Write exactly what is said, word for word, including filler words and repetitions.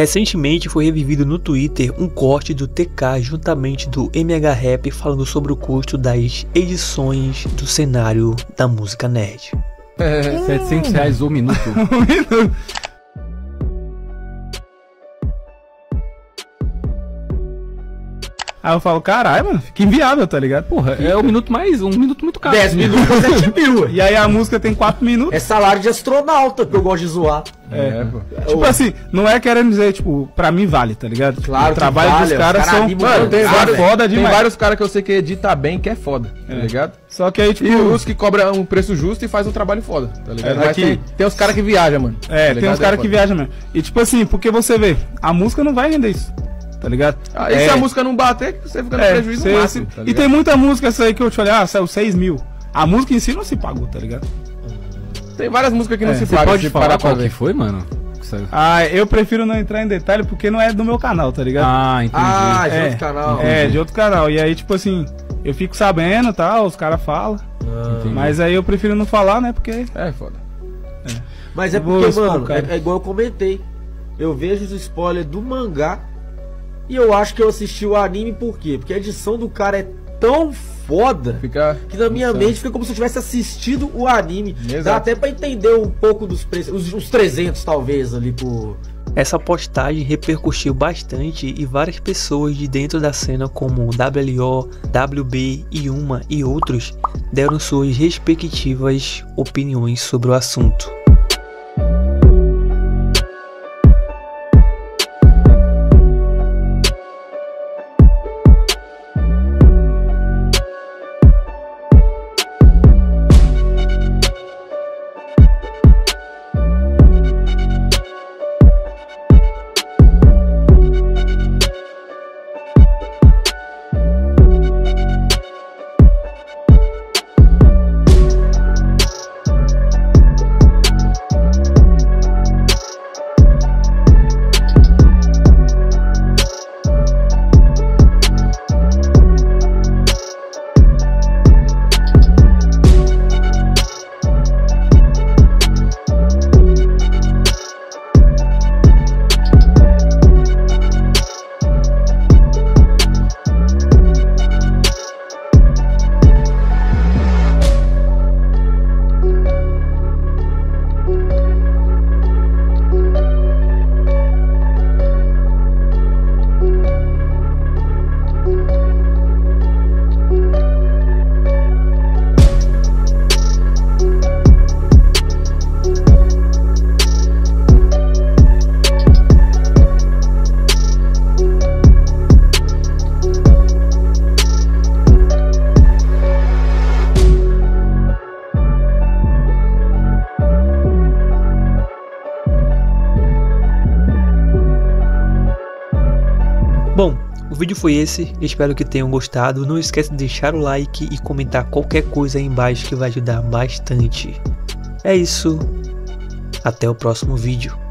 Recentemente foi revivido no Twitter um corte do T K juntamente do M H Rap falando sobre o custo das edições do cenário da música nerd. É, setecentos reais o minuto. Um minuto. Aí eu falo, caralho, mano, fica inviável, tá ligado? Porra, é um minuto mais, um minuto muito caro. dez minutos é sete mil. E aí a música tem quatro minutos. É salário de astronauta, que eu gosto de zoar. É, pô. Tipo assim, não é querendo dizer, tipo, pra mim vale, tá ligado? Claro, o trabalho vale, dos caras cara são, anima mano, tem são vários, foda demais. Tem vários caras que eu sei que edita bem, que é foda, tá ligado? Só que aí, tipo... E os que cobram um preço justo e faz um trabalho foda, tá ligado? É, Mas aqui- tem, tem os caras que viajam, mano. É, tá tem ligado? uns caras É que foda. viajam mesmo. E tipo assim, porque você vê, a música não vai render isso, tá ligado? Ah, e é, se a música não bater, você fica no é, prejuízo cê- máximo, cê- tá E ligado? tem muita música essa aí que eu te olhar, ah, saiu seis mil. A música em si não se pagou, tá ligado? Tem várias músicas que não É, se você pagam. Pode se falar parar pra qual que ver. foi, mano? Que saiu. Ah, eu prefiro não entrar em detalhe porque não é do meu canal, tá ligado? Ah, entendi. Ah, de É, outro canal. É, de outro canal. E aí, tipo assim, eu fico sabendo e tal, os caras falam. Entendi. Mas aí eu prefiro não falar, né? Porque. É, foda. Mas é Eu vou porque, expor, mano, cara. é, é igual eu comentei. Eu vejo os spoilers do mangá e eu acho que eu assisti o anime por quê? Porque a edição do cara é tão foda Fica... que na minha Insano. mente fica como se eu tivesse assistido o anime. Dá Exato. até pra entender um pouco dos preços, uns, uns trezentos talvez ali por... Essa postagem repercutiu bastante e várias pessoas de dentro da cena como W L O, W B, Yuma e outros deram suas respectivas opiniões sobre o assunto. Bom, o vídeo foi esse, espero que tenham gostado. Não esquece de deixar o like e comentar qualquer coisa aí embaixo que vai ajudar bastante. É isso, até o próximo vídeo.